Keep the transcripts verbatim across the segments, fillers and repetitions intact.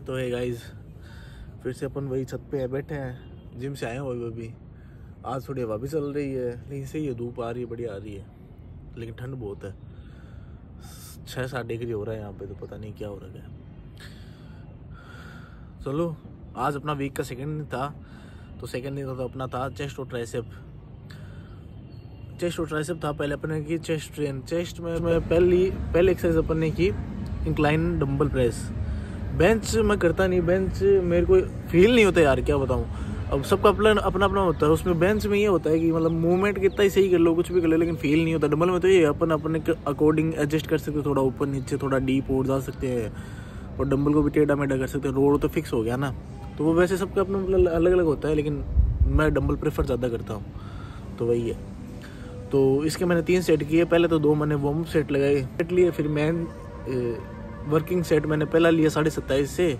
तो है गाइज, फिर से अपन वही छत पे बैठे हैं, जिम से आए हुए वो भी। आज थोड़ी हवा भी चल रही है, लेकिन सही है, धूप आ रही है, बढ़िया आ रही है, लेकिन ठंड बहुत है। छः सात डिग्री हो रहा है यहाँ पे, तो पता नहीं क्या हो रहा है। चलो, आज अपना वीक का सेकंड दिन था, तो सेकंड दिन तो अपना था चेस्ट और ट्राइसेप। चेस्ट और ट्राइसेप था, पहले अपन ने की चेस्ट ट्रेन। चेस्ट में मैं पहली पहले एक्सरसाइज अपन ने की इंक्लाइन डंबल प्रेस। बेंच मैं करता नहीं, बेंच मेरे को फील नहीं होता यार, क्या बताऊँ। अब सबका अपना अपना अपना होता है, उसमें बेंच में ये होता है कि मतलब मूवमेंट कितना ही सही कर लो, कुछ भी कर लो, लेकिन फील नहीं होता। डंबल में तो ये अपन अपने अकॉर्डिंग एडजस्ट कर सकते हैं, थोड़ा ऊपर नीचे, थोड़ा डीप और जा सकते हैं, और डंबल को भी टेढ़ा मेढ़ा कर सकते हैं। रोड तो फिक्स हो गया ना, तो वो वैसे सबका अपना अलग अलग होता है, लेकिन मैं डंबल प्रेफर ज़्यादा करता हूँ, तो वही है। तो इसके मैंने तीन सेट किए। पहले तो दो मैंने वार्म अप सेट लगाए, सेट लिए, फिर मैन वर्किंग सेट मैंने पहला लिया साढ़े सत्ताईस से,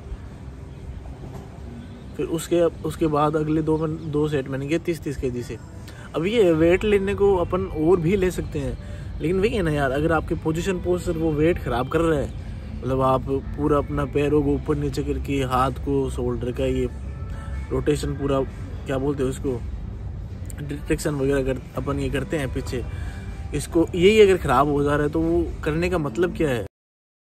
फिर उसके उसके बाद अगले दो दो सेट मैंने किए तीस तीस के जी से। अब ये वेट लेने को अपन और भी ले सकते हैं, लेकिन वही है ना यार, अगर आपके पोजीशन पोस्चर वो वेट खराब कर रहा है, मतलब आप पूरा अपना पैरों को ऊपर नीचे करके, हाथ को शोल्डर का ये रोटेशन पूरा, क्या बोलते हैं उसको, डिटेक्शन वगैरह कर अपन ये करते हैं पीछे, इसको यही अगर ख़राब हो जा रहा है, तो वो करने का मतलब क्या है।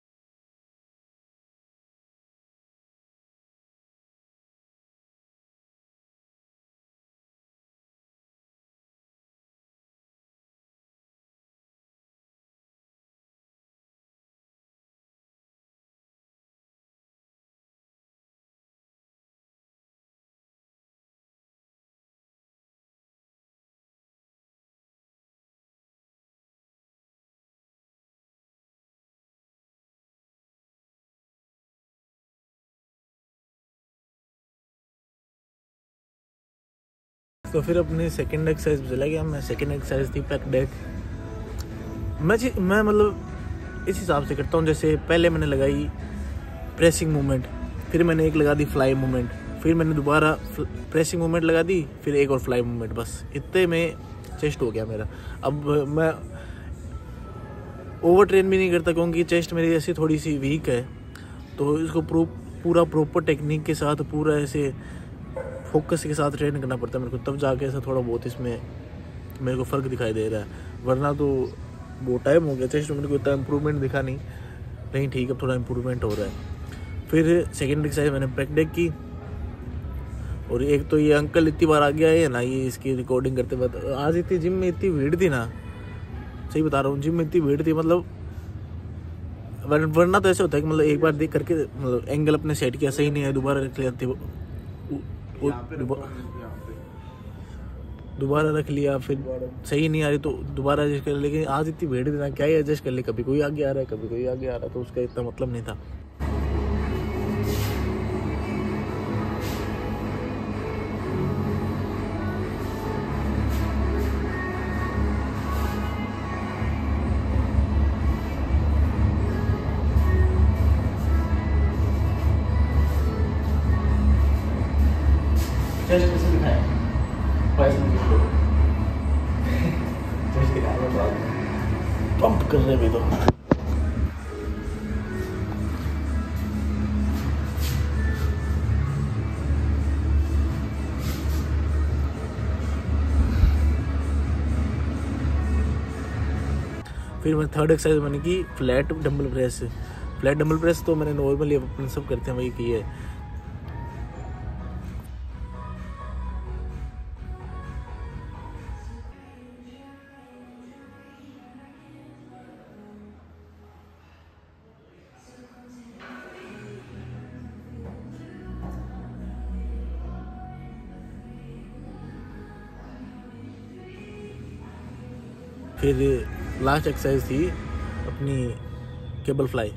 तो फिर अपनी सेकंड एक्सरसाइज पे चला गया मैं। सेकंड एक्सरसाइज थी पैक डेक। मैं मैं मतलब इस हिसाब से करता हूँ, जैसे पहले मैंने लगाई प्रेसिंग मूवमेंट, फिर मैंने एक लगा दी फ्लाई मूवमेंट, फिर मैंने दोबारा प्रेसिंग मूवमेंट लगा दी, फिर एक और फ्लाई मूवमेंट, बस इतने में चेस्ट हो गया मेरा। अब मैं ओवर ट्रेन भी नहीं करता, क्योंकि चेस्ट मेरी ऐसी थोड़ी सी वीक है, तो इसको प्रो, पूरा प्रॉपर टेक्निक के साथ, पूरा ऐसे फोकस के साथ ट्रेन करना पड़ता है मेरे को, तब जाके ऐसा थोड़ा बहुत इसमें मेरे को फ़र्क दिखाई दे रहा है। वरना तो बहुत टाइम हो गया चेस्ट में मेरे को इतना इम्प्रूवमेंट दिखा नहीं, लेकिन ठीक है, थोड़ा इम्प्रूवमेंट हो रहा है। फिर सेकेंड एक्सरसाइज मैंने बैक डेक की, और एक तो ये अंकल इतनी बार आ गया है ना, ये इसकी रिकॉर्डिंग करते वक्त, आज इतनी जिम में इतनी भीड़ थी ना, सही बता रहा हूँ, जिम में इतनी भीड़ थी, मतलब वरना तो ऐसे होता है कि मतलब एक बार देख करके मतलब एंगल अपने सेट किया, सही नहीं है, दोबारा रख लिया, दोबारा रख लिया, फिर सही नहीं आ रही तो दोबारा एडजस्ट कर। लेकिन आज इतनी भीड़ थी ना, क्या ही एडजस्ट कर ले, कभी कोई आगे आ रहा है, कभी कोई आगे आ रहा है, तो उसका इतना मतलब नहीं था। चेस्ट कैसे दिखाएं? चेस्ट दिखाएंगे बाद में। पंप कर रहे भी तो। फिर मैंने थर्ड एक्सरसाइज मैंने की flat dumbbell press. Flat dumbbell press तो मैंने नॉर्मली अपन सब करते हैं, वही की है। फिर लास्ट एक्सरसाइज थी अपनी केबल फ्लाई।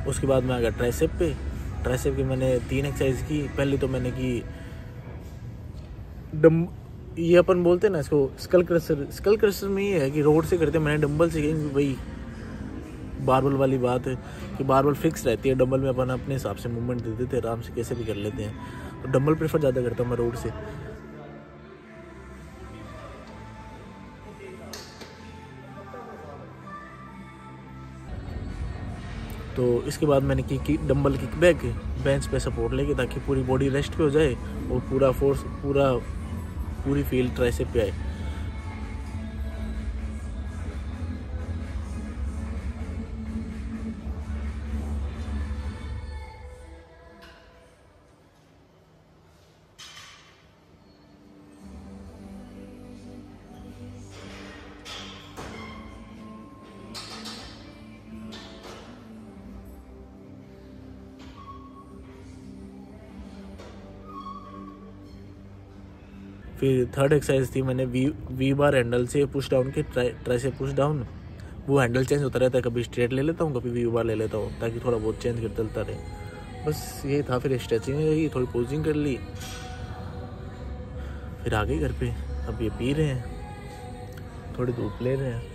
उसके बाद मैं आ गया ट्राइसेप पे। ट्राइसेप की मैंने तीन एक्सरसाइज की। पहले तो मैंने की डम ये अपन बोलते हैं ना इसको स्कल क्रशर। स्कल क्रशर में ये है कि रोड से करते हैं, मैंने डंबल से की। वही बारबल वाली बात है कि बारबल फिक्स रहती है, डंबल में अपन अपने हिसाब से मूवमेंट दे देते हैं, आराम से कैसे भी कर लेते हैं। तो डंबल प्रेफर ज़्यादा करता हूँ मैं रोड से। तो इसके बाद मैंने की, की डंबल किक बैक बेंच पे सपोर्ट लेके, ताकि पूरी बॉडी रेस्ट पे हो जाए और पूरा फोर्स पूरा पूरी फील्ड ट्राइसेप पे आए। फिर थर्ड एक्सरसाइज थी मैंने वी वी बार हैंडल से पुश डाउन के, ट्राई ट्राई से पुश डाउन। वो हैंडल चेंज होता रहता है, कभी स्ट्रेट ले लेता हूँ, कभी वी बार ले लेता हूँ, ताकि थोड़ा बहुत चेंज कर चलता रहे। बस ये था। फिर स्ट्रेचिंग रही, थोड़ी पोजिंग कर ली, फिर आ गए घर पे। अब ये पी रहे हैं, थोड़ी धूप ले रहे हैं।